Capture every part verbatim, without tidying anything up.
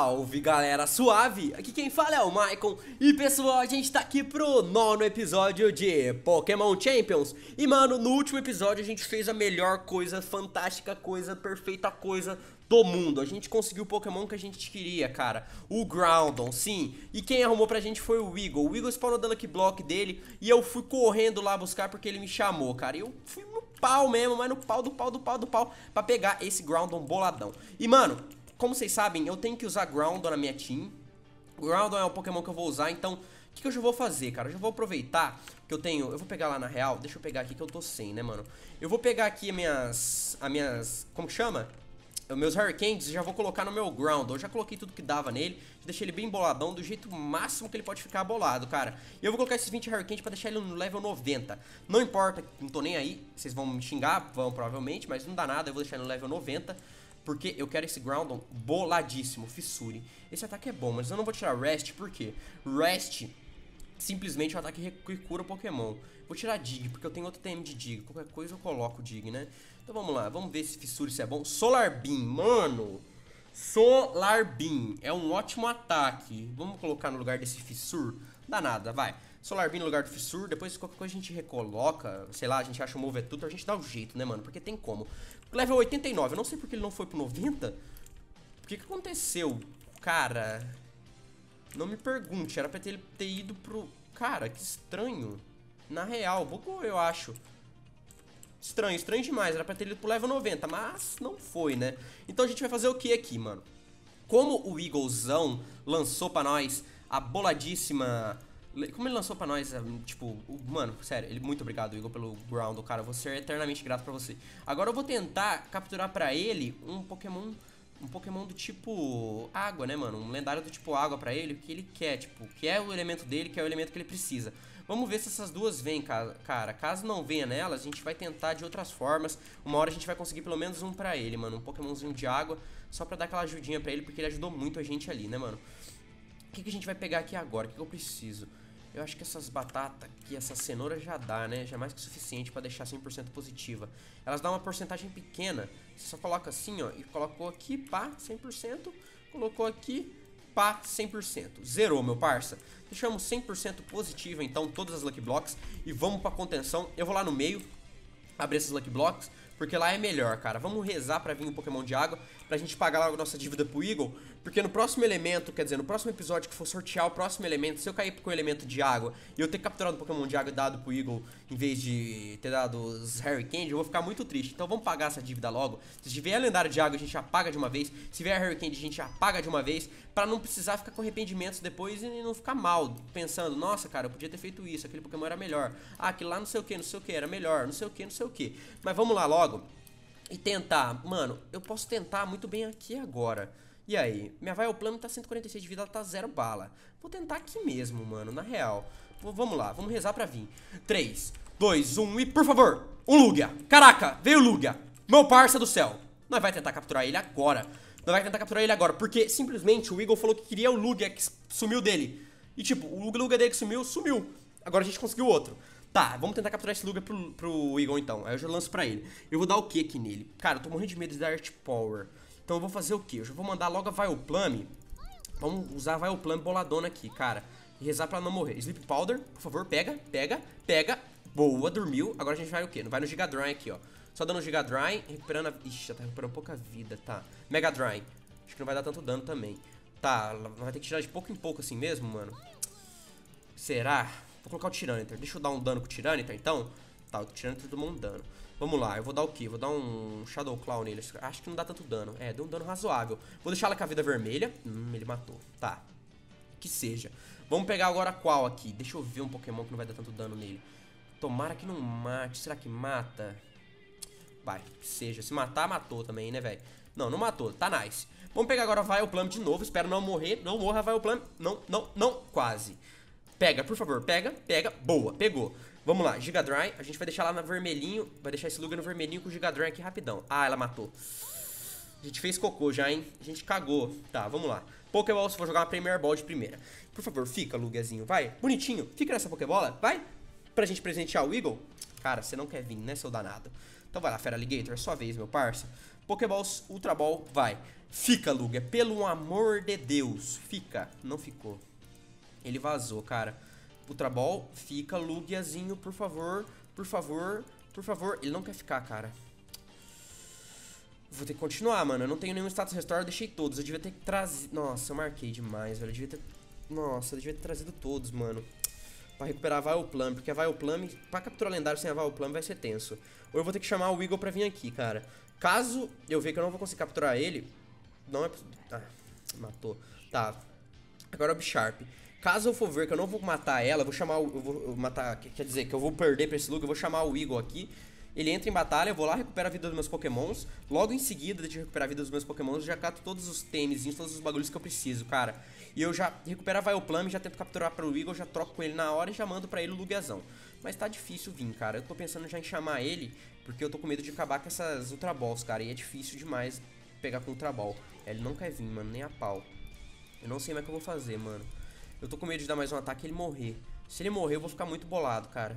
Salve galera, suave? Aqui quem fala é o Maicon. E pessoal, a gente tá aqui pro nono episódio de Pokémon Champions. E mano, no último episódio a gente fez a melhor coisa, fantástica coisa, perfeita coisa do mundo. A gente conseguiu o Pokémon que a gente queria, cara. O Groudon, sim. E quem arrumou pra gente foi o Weagle. O Weagle spawnou dando Lucky Block dele e eu fui correndo lá buscar porque ele me chamou, cara. E eu fui no pau mesmo, mas no pau do pau do pau do pau pra pegar esse Groudon boladão. E mano, como vocês sabem, eu tenho que usar Groudon na minha team. Groudon é o Pokémon que eu vou usar, então o que, que eu já vou fazer, cara? Eu já vou aproveitar que eu tenho... Eu vou pegar lá na real, deixa eu pegar aqui que eu tô sem, né, mano? Eu vou pegar aqui as minhas... As minhas... Como que chama? Os meus Hurricanes e já vou colocar no meu Groudon. Eu já coloquei tudo que dava nele, deixei ele bem boladão, do jeito máximo que ele pode ficar bolado, cara. E eu vou colocar esses vinte Hurricanes pra deixar ele no level noventa. Não importa, não tô nem aí, vocês vão me xingar, vão provavelmente, mas não dá nada, eu vou deixar ele no level noventa. Porque eu quero esse Groudon boladíssimo, Fissure. Esse ataque é bom, mas eu não vou tirar Rest, por quê? Rest, simplesmente é um ataque que cura o Pokémon. Vou tirar Dig, porque eu tenho outro T M de Dig. Qualquer coisa eu coloco Dig, né? Então vamos lá, vamos ver esse Fissure se é bom. Solar Beam, mano. Solar Beam é um ótimo ataque. Vamos colocar no lugar desse Fissure? Dá nada, vai. Solar Beam no lugar do Fissure, depois qualquer coisa a gente recoloca, sei lá, a gente acha um Move Tutor, a gente dá o jeito, né, mano? Porque tem como. Level oitenta e nove, eu não sei porque ele não foi pro noventa. O que que aconteceu? Cara, não me pergunte, era pra ter, ter ido pro... Cara, que estranho. Na real, bugou, eu acho. Estranho, estranho demais, era pra ter ido pro level noventa, mas não foi, né? Então a gente vai fazer o que aqui, mano? Como o Eaglezão lançou pra nós a boladíssima... Como ele lançou pra nós, tipo, o, mano, sério, ele, muito obrigado, Eagle, pelo Groudon, cara, eu vou ser eternamente grato pra você. Agora eu vou tentar capturar pra ele um Pokémon, um Pokémon do tipo água, né, mano, um lendário do tipo água pra ele, o que ele quer, tipo, que é o elemento dele, que é o elemento que ele precisa. Vamos ver se essas duas vêm, cara, caso não venha nelas, a gente vai tentar de outras formas, uma hora a gente vai conseguir pelo menos um pra ele, mano, um Pokémonzinho de água, só pra dar aquela ajudinha pra ele, porque ele ajudou muito a gente ali, né, mano. O que, que a gente vai pegar aqui agora? O que, que eu preciso? Eu acho que essas batatas aqui, essa cenoura já dá, né? Já é mais que o suficiente pra deixar cem por cento positiva. Elas dão uma porcentagem pequena. Você só coloca assim, ó, e colocou aqui, pá, cem por cento. Colocou aqui, pá, cem por cento. Zerou, meu parça. Deixamos cem por cento positiva, então, todas as Lucky Blocks. E vamos pra contenção. Eu vou lá no meio, abrir esses Lucky Blocks, porque lá é melhor, cara. Vamos rezar pra vir um Pokémon de água, pra gente pagar logo a nossa dívida pro Eagle. Porque no próximo elemento, quer dizer, no próximo episódio que for sortear o próximo elemento, se eu cair com o elemento de água e eu ter capturado um Pokémon de água e dado pro Eagle, em vez de ter dado os Hurricane, eu vou ficar muito triste. Então vamos pagar essa dívida logo. Se vier a lendária de água, a gente já paga de uma vez. Se vier a Hurricane, a gente já paga de uma vez, pra não precisar ficar com arrependimentos depois e não ficar mal, pensando, nossa, cara, eu podia ter feito isso, aquele Pokémon era melhor. Ah, aquele lá não sei o que, não sei o que, era melhor, não sei o que, não sei o que. Mas vamos lá logo. E tentar, mano, eu posso tentar muito bem aqui agora. E aí? Minha Vileplume tá cento e quarenta e seis de vida, ela tá zero bala. Vou tentar aqui mesmo, mano, na real. V vamos lá, vamos rezar pra vir. três, dois, um e, por favor, um Lugia. Caraca, veio o Lugia. Meu parça do céu. Nós vai tentar capturar ele agora. Nós vai tentar capturar ele agora, porque simplesmente o Eagle falou que queria o Lugia que sumiu dele. E tipo, o Lugia dele que sumiu, sumiu. Agora a gente conseguiu outro. Tá, vamos tentar capturar esse Lugia pro, pro Eagle então. Aí eu já lanço pra ele. Eu vou dar o que aqui nele? Cara, eu tô morrendo de medo de dar Earth Power. Então eu vou fazer o que? Eu já vou mandar logo a Vileplume. Vamos usar a Vileplume boladona aqui, cara. E rezar pra não morrer. Sleep Powder, por favor, pega, pega, pega. Boa, dormiu. Agora a gente vai o quê? Não vai no Giga Drain aqui, ó. Só dando Giga Drain, recuperando a... Ixi, já tá recuperando pouca vida, tá. Mega Drain. Acho que não vai dar tanto dano também. Tá, vai ter que tirar de pouco em pouco assim mesmo, mano. Será? Vou colocar o Tyranitar. Deixa eu dar um dano com o Tyranitar, então. Tá, o Tyranitar tomou um dano. Vamos lá, eu vou dar o quê? Vou dar um Shadow Claw nele. Acho que não dá tanto dano. É, deu um dano razoável. Vou deixar ela com a vida vermelha. Hum, ele matou. Tá. Que seja. Vamos pegar agora qual aqui? Deixa eu ver um Pokémon que não vai dar tanto dano nele. Tomara que não mate. Será que mata? Vai, que seja. Se matar, matou também, né, velho? Não, não matou. Tá nice. Vamos pegar agora a Vileplume de novo. Espero não morrer. Não morra a Vileplume. Não, não, não. Quase. Pega, por favor. Pega, pega. Boa, pegou. Vamos lá, Giga Drain, a gente vai deixar lá no vermelhinho. Vai deixar esse Lugia no vermelhinho com o Giga Drain aqui rapidão. Ah, ela matou. A gente fez cocô já, hein? A gente cagou. Tá, vamos lá. Pokéball, vou jogar uma Premier Ball de primeira. Por favor, fica, Lugiazinho, vai. Bonitinho, fica nessa Pokébola, vai. Pra gente presentear o Eagle. Cara, você não quer vir, né, seu danado? Então vai lá, Fera Alligator, é sua vez, meu parça. Pokéballs, Ultra Ball, vai. Fica, Lugia, pelo amor de Deus. Fica. Não ficou. Ele vazou, cara. Ultra Ball, fica, Lugiazinho, por favor. Por favor, por favor. Ele não quer ficar, cara. Vou ter que continuar, mano. Eu não tenho nenhum status restore, eu deixei todos. Eu devia ter trazido... Nossa, eu marquei demais, velho. Eu devia ter... Nossa, eu devia ter trazido todos, mano. Pra recuperar a Vileplume, porque a Vileplume, pra capturar lendário sem a Vileplume vai ser tenso. Ou eu vou ter que chamar o Eagle pra vir aqui, cara. Caso eu ver que eu não vou conseguir capturar ele... Não é... Ah, matou. Tá. Agora é o Bisharp. Caso eu for ver que eu não vou matar ela, eu vou chamar o... Eu vou matar... Quer dizer, que eu vou perder pra esse Lugia, eu vou chamar o Eagle aqui. Ele entra em batalha, eu vou lá, recupero a vida dos meus pokémons. Logo em seguida de recuperar a vida dos meus pokémons, eu já cato todos os temezinhos, todos os bagulhos que eu preciso, cara. E eu já recupero a Vileplume, já tento capturar para o Eagle, já troco com ele na hora e já mando pra ele o Lugiazão. Mas tá difícil vir, cara. Eu tô pensando já em chamar ele, porque eu tô com medo de acabar com essas Ultra Balls, cara. E é difícil demais pegar com Ultra Ball. Ele não quer vir, mano, nem a pau. Eu não sei mais o que eu vou fazer, mano. Eu tô com medo de dar mais um ataque e ele morrer. Se ele morrer, eu vou ficar muito bolado, cara.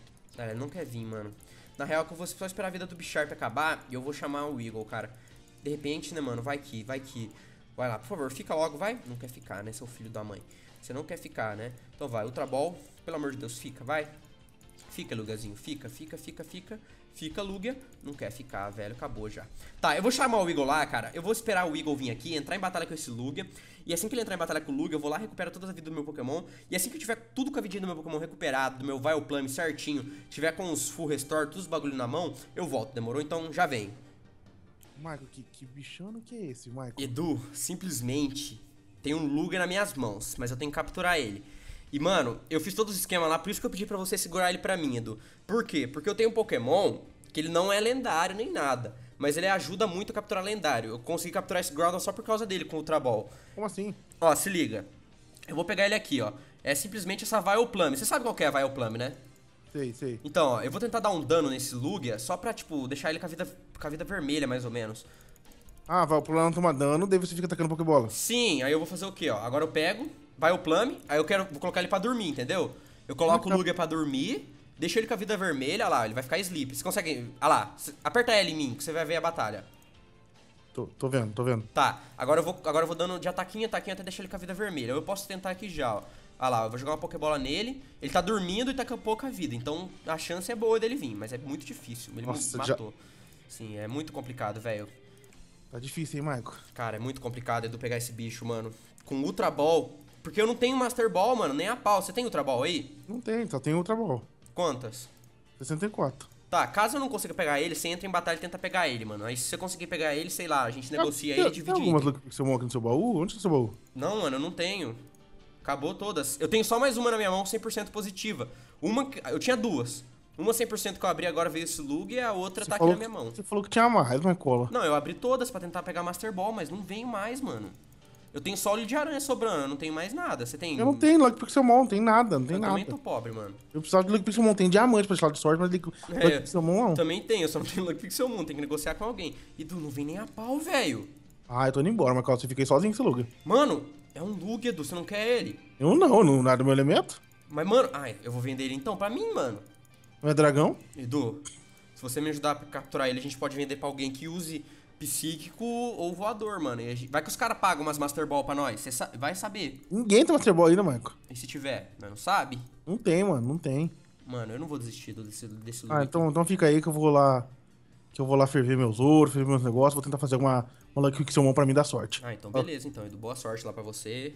É, ele não quer vir, mano. Na real, que eu vou só esperar a vida do Bisharp acabar e eu vou chamar o Eagle, cara. De repente, né, mano, vai que, vai que. Vai lá, por favor, fica logo, vai. Não quer ficar, né, seu filho da mãe. Você não quer ficar, né? Então vai, Ultra Ball, pelo amor de Deus, fica, vai. Fica, Lugiazinho, fica, fica, fica, fica. Fica, Lugia. Não quer ficar, velho, acabou já. Tá, eu vou chamar o Eagle lá, cara. Eu vou esperar o Eagle vir aqui, entrar em batalha com esse Lugia. E assim que ele entrar em batalha com o Lugia, eu vou lá, recupero toda a vida do meu Pokémon. E assim que eu tiver tudo com a vidinha do meu Pokémon recuperado, do meu Vileplume certinho, tiver com os Full Restore, todos os bagulho na mão, eu volto, demorou? Então já vem. Michael, que, que bichano que é esse, Michael? Edu, simplesmente tem um Lugia nas minhas mãos, mas eu tenho que capturar ele. E, mano, eu fiz todos os esquemas lá, por isso que eu pedi pra você segurar ele pra mim, Edu. Por quê? Porque eu tenho um Pokémon que ele não é lendário nem nada, mas ele ajuda muito a capturar lendário. Eu consegui capturar esse Groudon só por causa dele com o Ultra Ball. Como assim? Ó, se liga. Eu vou pegar ele aqui, ó. É simplesmente essa Vileplume. Você sabe qual que é a Vileplume, né? Sei, sei. Então, ó, eu vou tentar dar um dano nesse Lugia só pra, tipo, deixar ele com a vida, com a vida vermelha, mais ou menos. Ah, vai, o plano não toma dano, daí você fica atacando Pokébola. Sim, aí eu vou fazer o quê, ó? Agora eu pego, Vileplume, aí eu quero, vou colocar ele pra dormir, entendeu? Eu coloco o Lugia pra dormir, deixo ele com a vida vermelha, olha lá, ele vai ficar sleep. Você consegue... Olha lá, aperta L em mim, que você vai ver a batalha. Tô, tô vendo, tô vendo. Tá, agora eu vou, agora eu vou dando de ataquinho, ataquinho até deixar ele com a vida vermelha. Eu posso tentar aqui já, ó. Olha lá, eu vou jogar uma Pokébola nele, ele tá dormindo e tá com pouca vida, então a chance é boa dele vir, mas é muito difícil, ele Nossa, me matou. Já... Sim, é muito complicado, velho. Tá difícil, hein, Michael? Cara, é muito complicado, Edu, pegar esse bicho, mano. Com Ultra Ball, porque eu não tenho Master Ball, mano, nem a pau. Você tem Ultra Ball aí? Não tem, só tem Ultra Ball. Quantas? sessenta e quatro. Tá, caso eu não consiga pegar ele, você entra em batalha e tenta pegar ele, mano. Aí se você conseguir pegar ele, sei lá, a gente negocia tem, ele e divide. Tem algumas Lucky Pixelmon aqui no seu baú? Onde tá o seu baú? Não, mano, eu não tenho. Acabou todas. Eu tenho só mais uma na minha mão, cem por cento positiva. Uma, eu tinha duas. Uma cem por cento que eu abri agora veio esse Lugia e a outra Você tá aqui falou na minha que- mão. Você falou que tinha mais, mas cola. Não, eu abri todas pra tentar pegar Master Ball, mas não vem mais, mano. Eu tenho só olho de aranha sobrando, eu não tenho mais nada. Você tem... Eu não tenho Lucky Pixelmon, não tem nada, não tem Eu nada. também tô pobre, mano. Eu precisava de Lucky Pixelmon, tem diamante pra tirar de sorte, mas Lucky É, Lucky Pixelmon não. Também tenho, eu só não tenho Lucky Pixelmon, tem que negociar com alguém. E Edu, não vem nem a pau, velho. Ah, eu tô indo embora, mas você fiquei sozinho com esse Lugia. Mano, é um Lugia, Edu, você não quer ele? Eu não, não nada do meu elemento. Mas, mano, ai, eu vou vender ele então pra mim, mano. Não é dragão? Edu, se você me ajudar a capturar ele, a gente pode vender pra alguém que use psíquico ou voador, mano. E a gente... Vai que os caras pagam umas Master Ball pra nós, você sa... vai saber. Ninguém tem Master Ball ainda, Michael. E se tiver, mas não sabe? Não tem, mano, não tem. Mano, eu não vou desistir do- desse, desse Lugia. Ah, então, então fica aí que eu vou lá. Que eu vou lá ferver meus ouros, ferver meus negócios, vou tentar fazer uma, uma Lucky Pixelmon pra mim dar sorte. Ah, então beleza, então, Edu. Boa sorte lá pra você.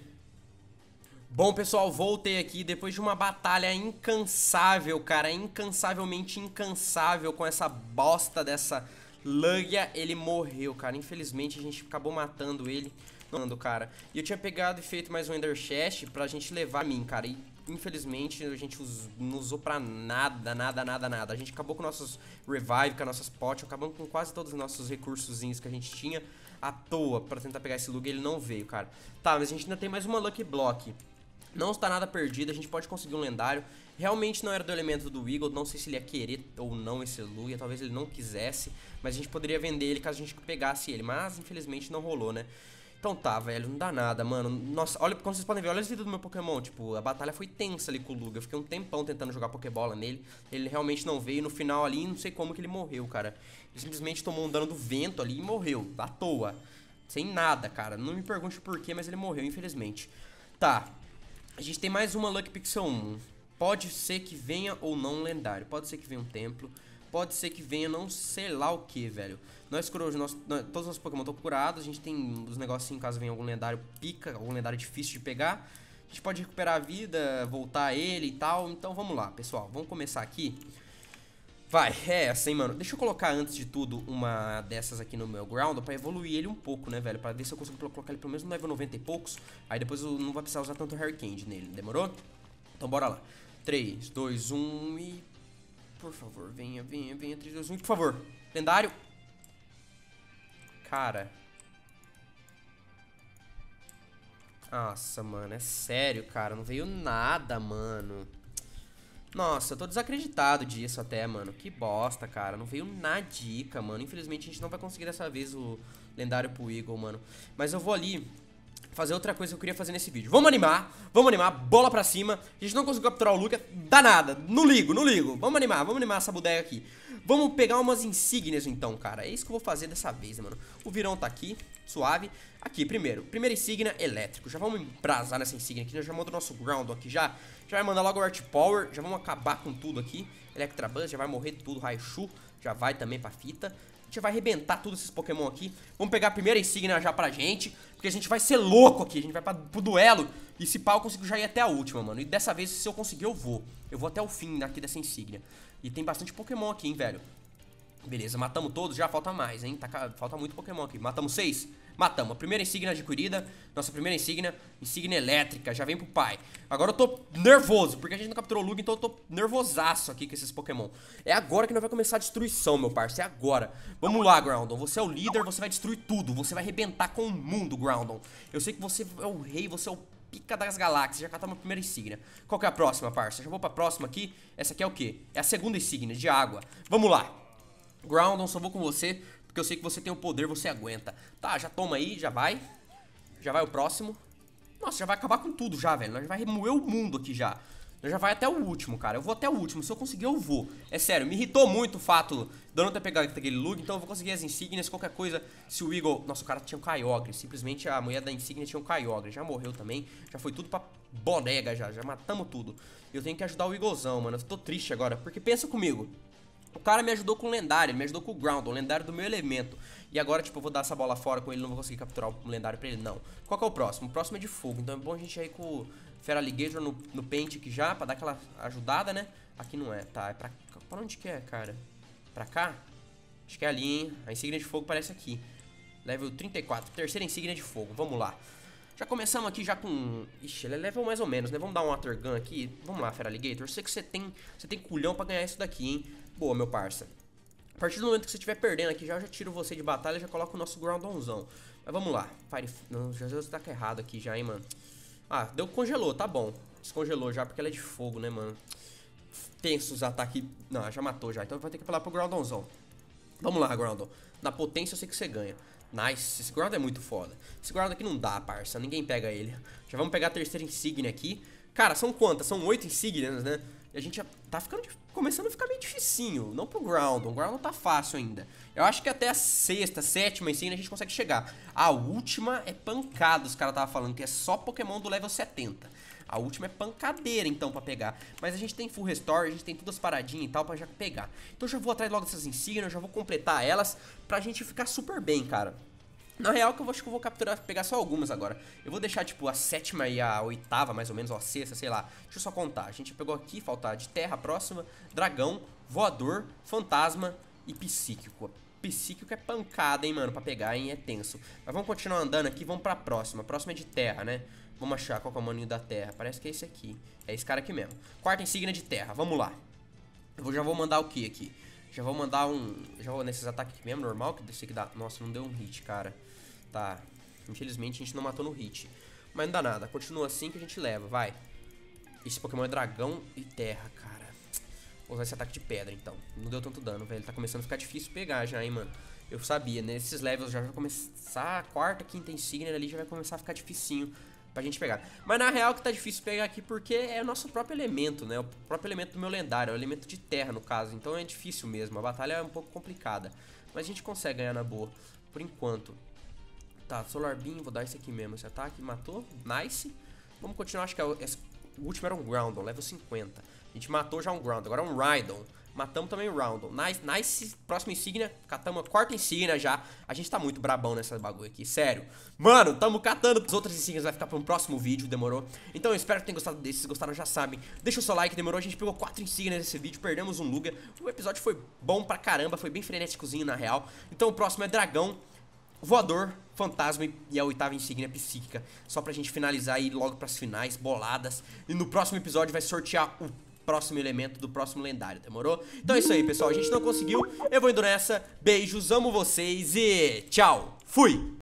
Bom, pessoal, voltei aqui depois de uma batalha incansável, cara. Incansavelmente incansável com essa bosta dessa Lugia. Ele morreu, cara. Infelizmente, a gente acabou matando ele. Não, cara. E eu tinha pegado e feito mais um Ender Chest pra gente levar a mim, cara. E infelizmente a gente us- não usou pra nada, nada, nada, nada. A gente acabou com nossos Revive, com as nossas potes, acabamos com quase todos os nossos recursozinhos que a gente tinha à toa pra tentar pegar esse Lugia. Ele não veio, cara. Tá, mas a gente ainda tem mais uma Lucky Block. Não está nada perdido, a gente pode conseguir um lendário. Realmente não era do elemento do Eagle, não sei se ele ia querer ou não esse Lugia, talvez ele não quisesse. Mas a gente poderia vender ele caso a gente pegasse ele, mas infelizmente não rolou, né? Então tá, velho, não dá nada, mano. Nossa, olha, como vocês podem ver, olha as vidas do meu Pokémon. Tipo, a batalha foi tensa ali com o Lugia. Eu fiquei um tempão tentando jogar Pokébola nele. Ele realmente não veio. No final ali, não sei como que ele morreu, cara. Ele simplesmente tomou um dano do vento ali e morreu, à toa. Sem nada, cara. Não me pergunte por quê, mas ele morreu, infelizmente. Tá. A gente tem mais uma Lucky Pixel um. Pode ser que venha ou não um lendário. Pode ser que venha um templo. Pode ser que venha não sei lá o que, velho. Nós, nós, nós, todos os nossos Pokémon estão curados. A gente tem os negocinhos caso venha algum lendário pica, algum lendário difícil de pegar. A gente pode recuperar a vida, voltar a ele e tal. Então vamos lá, pessoal. Vamos começar aqui. Vai, é essa, hein, mano. Deixa eu colocar antes de tudo uma dessas aqui no meu ground pra evoluir ele um pouco, né, velho. Pra ver se eu consigo colocar ele pelo menos no level noventa e poucos. Aí depois eu não vou precisar usar tanto Hair Candy nele, demorou? Então bora lá. três, dois, um e... Por favor, venha, venha, venha. três, dois, um, por favor. Lendário. Cara. Nossa, mano, é sério, cara. Não veio nada, mano. Nossa, eu tô desacreditado disso até, mano. Que bosta, cara. Não veio nadica, mano. Infelizmente a gente não vai conseguir dessa vez o lendário pro Eagle, mano. Mas eu vou ali fazer outra coisa que eu queria fazer nesse vídeo. Vamos animar, vamos animar, bola pra cima. A gente não conseguiu capturar o Lugia, dá nada. Não ligo, não ligo. Vamos animar, vamos animar essa bodega aqui. Vamos pegar umas insígnias então, cara. É isso que eu vou fazer dessa vez, mano. O Virão tá aqui, suave. Aqui, primeiro, primeira insígnia, elétrico. Já vamos embrasar nessa insígnia aqui, já manda o nosso ground aqui já. Já vai mandar logo o Art Power, já vamos acabar com tudo aqui. Electabuzz, já vai morrer tudo, Raichu, já vai também pra fita. A gente vai arrebentar todos esses Pokémon aqui. Vamos pegar a primeira insígnia já pra gente, porque a gente vai ser louco aqui. A gente vai pra, pro duelo. E se pau eu consigo já ir até a última, mano. E dessa vez, se eu conseguir, eu vou. Eu vou até o fim aqui dessa insígnia. E tem bastante Pokémon aqui, hein, velho. Beleza, matamos todos, já falta mais, hein. Tá, falta muito Pokémon aqui. Matamos seis? Matamos. A primeira insígnia adquirida. Nossa primeira insígnia. Insígnia elétrica. Já vem pro pai. Agora eu tô nervoso, porque a gente não capturou o Lugia, então eu tô nervosaço aqui com esses Pokémon. É agora que nós vai começar a destruição, meu parceiro. É agora. Vamos lá, Groudon. Você é o líder, você vai destruir tudo. Você vai arrebentar com o mundo, Groudon. Eu sei que você é o rei, você é o pica das galáxias. Já catamos a primeira insígnia. Qual que é a próxima, parça? Já vou pra próxima aqui. Essa aqui é o quê? É a segunda insígnia, de água. Vamos lá. Groudon, só vou com você, porque eu sei que você tem o poder, você aguenta. Tá, já toma aí, já vai. Já vai o próximo. Nossa, já vai acabar com tudo já, velho. Nós já vai remover o mundo aqui já. Nós já vai até o último, cara. Eu vou até o último. Se eu conseguir, eu vou. É sério, me irritou muito o fato de eu não ter pegado aquele Lugia, então eu vou conseguir as insígnias, qualquer coisa. Se o Eagle... Nossa, o cara tinha um Kyogre. Simplesmente a mulher da insígnia tinha um Kyogre. Já morreu também. Já foi tudo pra bodega já. Já matamos tudo. Eu tenho que ajudar o Eaglezão, mano. Eu tô triste agora, porque pensa comigo. O cara me ajudou com o lendário, ele me ajudou com o Groudon, o lendário do meu elemento. E agora, tipo, eu vou dar essa bola fora com ele, não vou conseguir capturar o lendário pra ele, não. Qual que é o próximo? O próximo é de fogo, então é bom a gente ir com o Feraligatr no, no pente aqui já, pra dar aquela ajudada, né? Aqui não é, tá, é pra, pra onde que é, cara? Pra cá? Acho que é ali, hein? A insígnia de fogo parece aqui. Level trinta e quatro, terceira insígnia de fogo, vamos lá. Já começamos aqui já com... Ixi, ele é level mais ou menos, né? Vamos dar um Water Gun aqui. Vamos lá, Feraligatr. Eu sei que você tem, você tem culhão pra ganhar isso daqui, hein? Boa, meu parça. A partir do momento que você estiver perdendo aqui, já, eu já tiro você de batalha e já coloco o nosso Groudonzão. Mas vamos lá. Fire... Não, já tá errado aqui já, hein, mano. Ah, deu congelou, tá bom. Descongelou já, porque ela é de fogo, né, mano. Tenso os ataques. Não, já matou já. Então vai ter que apelar pro Groudonzão. Vamos lá, Groudon. Na potência eu sei que você ganha. Nice. Esse Groudon é muito foda. Esse Groudon aqui não dá, parça. Ninguém pega ele. Já vamos pegar a terceira insígnia aqui. Cara, são quantas? São oito insígnias, né? E a gente já tá ficando, começando a ficar meio dificinho. Não pro Groudon, o Groudon tá fácil ainda. Eu acho que até a sexta, sétima insígnia a gente consegue chegar. A última é pancada, os caras estavam falando que é só Pokémon do level setenta. A última é pancadeira, então, pra pegar. Mas a gente tem full restore, a gente tem todas as paradinhas e tal pra já pegar. Então eu já vou atrás logo dessas insígnias, eu já vou completar elas pra gente ficar super bem, cara. Na real, que eu acho que eu vou capturar, pegar só algumas agora. Eu vou deixar, tipo, a sétima e a oitava, mais ou menos, ou a sexta, sei lá. Deixa eu só contar. A gente pegou aqui, falta de terra próxima, dragão, voador, fantasma e psíquico. Psíquico é pancada, hein, mano, pra pegar, hein, é tenso. Mas vamos continuar andando aqui, vamos pra próxima. A próxima é de terra, né? Vamos achar qual que é o maninho da terra. Parece que é esse aqui. É esse cara aqui mesmo. Quarta insígnia de terra, vamos lá. Eu já vou mandar o que aqui? Já vou mandar um... Já vou nesses ataques aqui mesmo, normal, que desse aqui dá... Nossa, não deu um hit, cara. Tá. Infelizmente a gente não matou no hit. Mas não dá nada. Continua assim que a gente leva, vai. Esse Pokémon é dragão e terra, cara. Vou usar esse ataque de pedra, então. Não deu tanto dano, velho. Tá começando a ficar difícil pegar já, hein, mano. Eu sabia, nesses levels já vai começar a quarta, quinta insígnia ali, já vai começar a ficar dificinho pra gente pegar. Mas na real que tá difícil pegar aqui porque é o nosso próprio elemento, né? O próprio elemento do meu lendário, é o elemento de terra no caso. Então é difícil mesmo, a batalha é um pouco complicada. Mas a gente consegue ganhar na boa, por enquanto. Tá, Solar Beam, vou dar esse aqui mesmo, esse ataque, matou, nice. Vamos continuar, acho que é o, esse, o último era um Groudon, level cinquenta. A gente matou já um Groudon, agora é um Rhydon. Matamos também o Roundon. Nice, nice. Próxima insígnia. Catamos a quarta insígnia já. A gente tá muito brabão nessa bagulho aqui. Sério. Mano, tamo catando. As outras insígnias vai ficar pra um próximo vídeo. Demorou? Então eu espero que tenham gostado desse. Se gostaram, já sabem. Deixa o seu like. Demorou? A gente pegou quatro insígnias nesse vídeo. Perdemos um Lugia. O episódio foi bom pra caramba. Foi bem frenéticozinho na real. Então o próximo é Dragão, Voador, Fantasma e a oitava insígnia Psíquica. Só pra gente finalizar e ir logo pras finais, boladas. E no próximo episódio vai sortear o próximo elemento do próximo lendário, demorou? Então é isso aí, pessoal, a gente não conseguiu, eu vou indo nessa, beijos, amo vocês e tchau, fui!